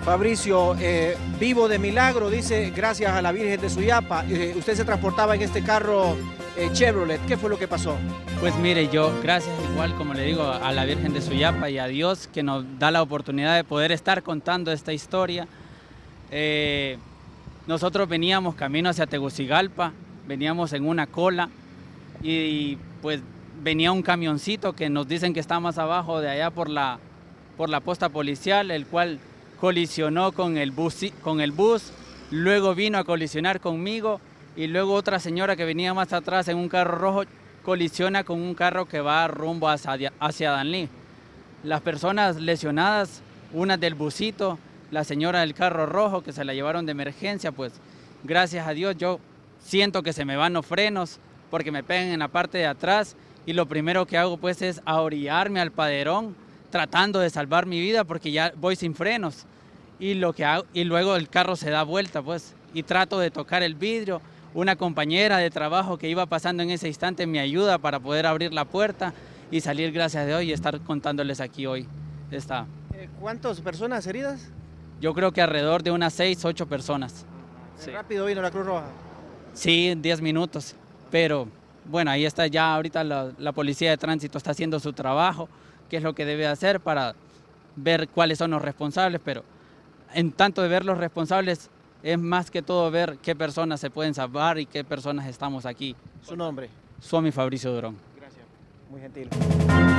Fabricio, vivo de milagro, dice, gracias a la Virgen de Suyapa. Usted se transportaba en este carro Chevrolet. ¿Qué fue lo que pasó? Pues mire, yo gracias igual, como le digo, a la Virgen de Suyapa y a Dios que nos da la oportunidad de poder estar contando esta historia. Nosotros veníamos camino hacia Tegucigalpa, veníamos en una cola y pues venía un camioncito que nos dicen que está más abajo de allá por la posta policial, el cual colisionó con el bus, luego vino a colisionar conmigo y luego otra señora que venía más atrás en un carro rojo colisiona con un carro que va rumbo hacia Danlí. Las personas lesionadas, una del busito, la señora del carro rojo que se la llevaron de emergencia, pues gracias a Dios yo siento que se me van los frenos porque me pegan en la parte de atrás y lo primero que hago pues es ahorillarme al paderón tratando de salvar mi vida porque ya voy sin frenos y luego el carro se da vuelta pues y trato de tocar el vidrio. Una compañera de trabajo que iba pasando en ese instante me ayuda para poder abrir la puerta y salir gracias a Dios y estar contándoles aquí hoy. ¿Cuántas personas heridas? Yo creo que alrededor de unas 6, 8 personas. Sí. ¿Rápido vino la Cruz Roja? Sí, 10 minutos, pero bueno, ahí está ya ahorita la policía de tránsito está haciendo su trabajo, qué es lo que debe hacer para ver cuáles son los responsables, pero en tanto de ver los responsables es más que todo ver qué personas se pueden salvar y qué personas estamos aquí. ¿Su nombre? Soy Fabricio Durón. Gracias, muy gentil.